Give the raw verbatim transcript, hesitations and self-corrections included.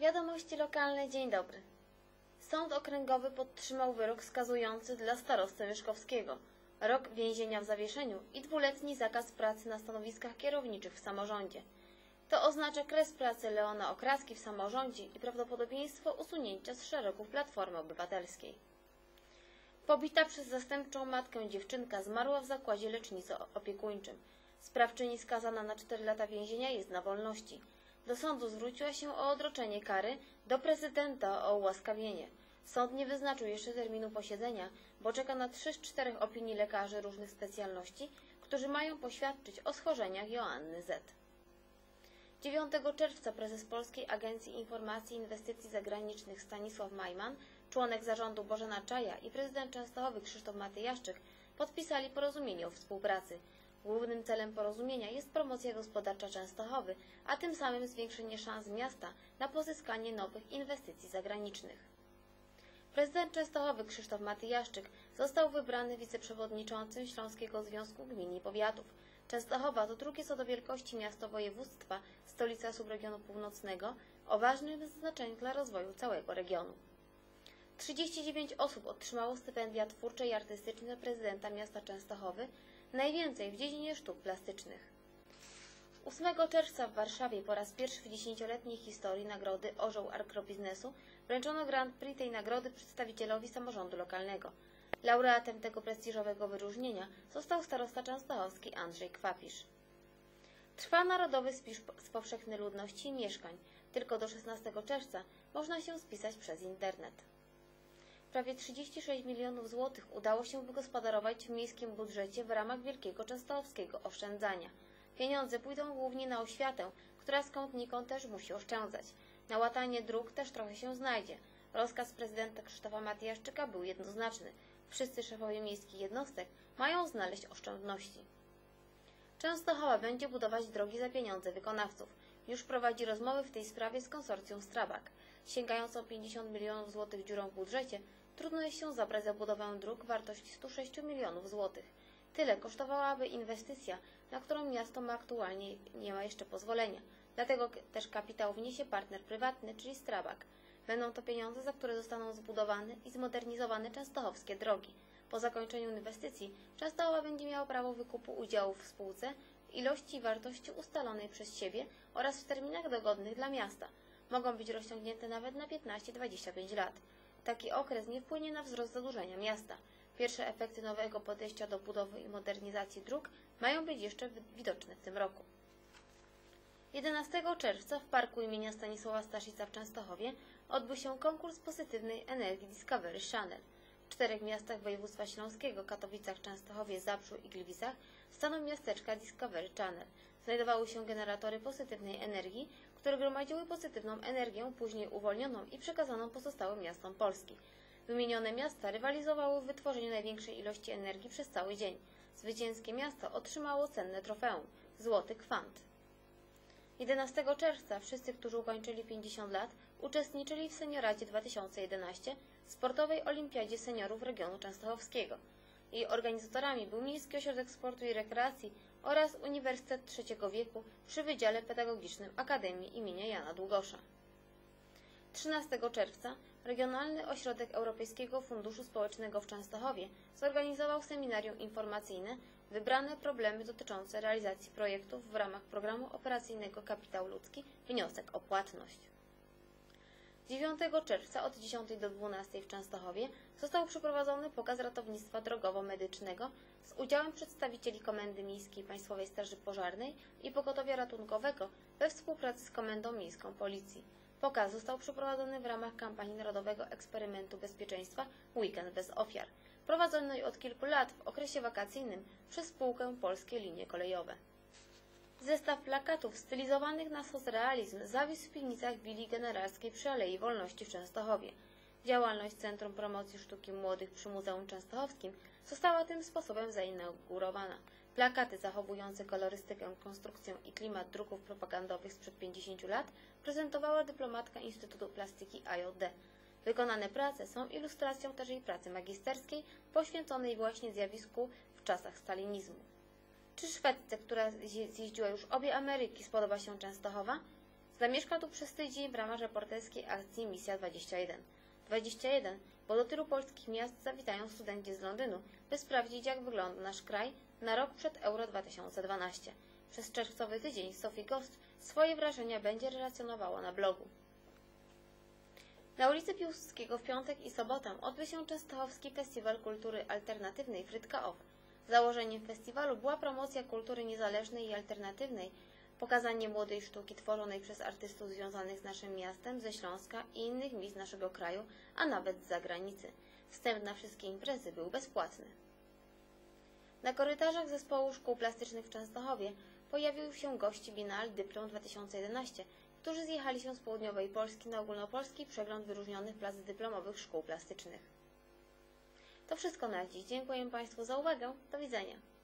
Wiadomości lokalne. Dzień dobry. Sąd Okręgowy podtrzymał wyrok skazujący dla starosty Myszkowskiego rok więzienia w zawieszeniu i dwuletni zakaz pracy na stanowiskach kierowniczych w samorządzie. To oznacza kres pracy Leona Okraski w samorządzie i prawdopodobieństwo usunięcia z szeregów Platformy Obywatelskiej. Pobita przez zastępczą matkę dziewczynka zmarła w zakładzie lecznico-opiekuńczym. Sprawczyni skazana na cztery lata więzienia jest na wolności. Do sądu zwróciła się o odroczenie kary, do prezydenta o ułaskawienie. Sąd nie wyznaczył jeszcze terminu posiedzenia, bo czeka na trzy z czterech opinii lekarzy różnych specjalności, którzy mają poświadczyć o schorzeniach Joanny Z. dziewiątego czerwca prezes Polskiej Agencji Informacji i Inwestycji Zagranicznych Stanisław Majman, członek zarządu Bożena Czaja i prezydent Częstochowy Krzysztof Matyjaszczyk podpisali porozumienie o współpracy. Głównym celem porozumienia jest promocja gospodarcza Częstochowy, a tym samym zwiększenie szans miasta na pozyskanie nowych inwestycji zagranicznych. Prezydent Częstochowy Krzysztof Matyjaszczyk został wybrany wiceprzewodniczącym Śląskiego Związku Gmin i Powiatów. Częstochowa to drugie co do wielkości miasto województwa, stolica subregionu północnego, o ważnym znaczeniu dla rozwoju całego regionu. trzydzieści dziewięć osób otrzymało stypendia twórcze i artystyczne prezydenta miasta Częstochowy, najwięcej w dziedzinie sztuk plastycznych. ósmego czerwca w Warszawie po raz pierwszy w dziesięcioletniej historii nagrody Orzeł Agrobiznesu wręczono Grand Prix tej nagrody przedstawicielowi samorządu lokalnego. Laureatem tego prestiżowego wyróżnienia został starosta częstochowski Andrzej Kwapisz. Trwa narodowy spis powszechny ludności i mieszkań. Tylko do szesnastego czerwca można się spisać przez internet. Prawie trzydzieści sześć milionów złotych udało się wygospodarować w miejskim budżecie w ramach Wielkiego Częstochowskiego Oszczędzania. Pieniądze pójdą głównie na oświatę, która skądnikąd też musi oszczędzać. Na łatanie dróg też trochę się znajdzie. Rozkaz prezydenta Krzysztofa Matyjaszczyka był jednoznaczny. Wszyscy szefowie miejskich jednostek mają znaleźć oszczędności. Częstochowa będzie budować drogi za pieniądze wykonawców. Już prowadzi rozmowy w tej sprawie z konsorcjum Strabag. Sięgającą pięćdziesiąt milionów złotych dziurą w budżecie, trudno jest się zabrać za budowę dróg wartości stu sześciu milionów złotych. Tyle kosztowałaby inwestycja, na którą miasto ma aktualnie nie ma jeszcze pozwolenia. Dlatego też kapitał wniesie partner prywatny, czyli Strabag. Będą to pieniądze, za które zostaną zbudowane i zmodernizowane częstochowskie drogi. Po zakończeniu inwestycji Częstochowa będzie miała prawo wykupu udziałów w spółce w ilości i wartości ustalonej przez siebie oraz w terminach dogodnych dla miasta. Mogą być rozciągnięte nawet na piętnaście do dwudziestu pięciu lat. Taki okres nie wpłynie na wzrost zadłużenia miasta. Pierwsze efekty nowego podejścia do budowy i modernizacji dróg mają być jeszcze widoczne w tym roku. jedenastego czerwca w parku imienia Stanisława Staszica w Częstochowie odbył się konkurs pozytywnej energii Discovery Channel. W czterech miastach województwa śląskiego, Katowicach, Częstochowie, Zabrzu i Gliwicach, stanu miasteczka Discovery Channel znajdowały się generatory pozytywnej energii, które gromadziły pozytywną energię, później uwolnioną i przekazaną pozostałym miastom Polski. Wymienione miasta rywalizowały w wytworzeniu największej ilości energii przez cały dzień. Zwycięskie miasto otrzymało cenne trofeum – złoty kwant. jedenastego czerwca wszyscy, którzy ukończyli pięćdziesiąt lat, uczestniczyli w Senioradzie dwa tysiące jedenaście, sportowej olimpiadzie seniorów regionu częstochowskiego. Jej organizatorami był Miejski Ośrodek Sportu i Rekreacji oraz Uniwersytet Trzeciego Wieku przy Wydziale Pedagogicznym Akademii imienia Jana Długosza. trzynastego czerwca Regionalny Ośrodek Europejskiego Funduszu Społecznego w Częstochowie zorganizował seminarium informacyjne Wybrane problemy dotyczące realizacji projektów w ramach Programu Operacyjnego Kapitał Ludzki – wniosek o płatność. dziewiątego czerwca od dziesiątej do dwunastej w Częstochowie został przeprowadzony pokaz ratownictwa drogowo-medycznego z udziałem przedstawicieli Komendy Miejskiej Państwowej Straży Pożarnej i Pogotowia Ratunkowego we współpracy z Komendą Miejską Policji. Pokaz został przeprowadzony w ramach kampanii Narodowego Eksperymentu Bezpieczeństwa Weekend bez ofiar, prowadzonej od kilku lat w okresie wakacyjnym przez spółkę Polskie Linie Kolejowe. Zestaw plakatów stylizowanych na socrealizm zawisł w piwnicach Willi Generalskiej przy Alei Wolności w Częstochowie. Działalność Centrum Promocji Sztuki Młodych przy Muzeum Częstochowskim została tym sposobem zainaugurowana. Plakaty zachowujące kolorystykę, konstrukcję i klimat druków propagandowych sprzed pięćdziesięciu lat prezentowała dyplomatka Instytutu Plastyki A J D. Wykonane prace są ilustracją też jej pracy magisterskiej poświęconej właśnie zjawisku w czasach stalinizmu. Czy Szwedce, która zjeździła już obie Ameryki, spodoba się Częstochowa? Zamieszkał tu przez tydzień w ramach reporterskiej akcji Misja dwadzieścia jeden. dwadzieścia jeden, bo do tylu polskich miast zawitają studenci z Londynu, by sprawdzić, jak wygląda nasz kraj na rok przed Euro dwa tysiące dwanaście. Przez czerwcowy tydzień Sophie Ghost swoje wrażenia będzie relacjonowała na blogu. Na ulicy Piłsudskiego w piątek i sobotę odbył się Częstochowski Festiwal Kultury Alternatywnej Frytka Off. Założeniem festiwalu była promocja kultury niezależnej i alternatywnej, pokazanie młodej sztuki tworzonej przez artystów związanych z naszym miastem, ze Śląska i innych miejsc naszego kraju, a nawet z zagranicy. Wstęp na wszystkie imprezy był bezpłatny. Na korytarzach Zespołu Szkół Plastycznych w Częstochowie pojawił się gości Biennale Dyplom dwa tysiące jedenaście, którzy zjechali się z południowej Polski na ogólnopolski przegląd wyróżnionych plac dyplomowych szkół plastycznych. To wszystko na dziś. Dziękuję Państwu za uwagę. Do widzenia.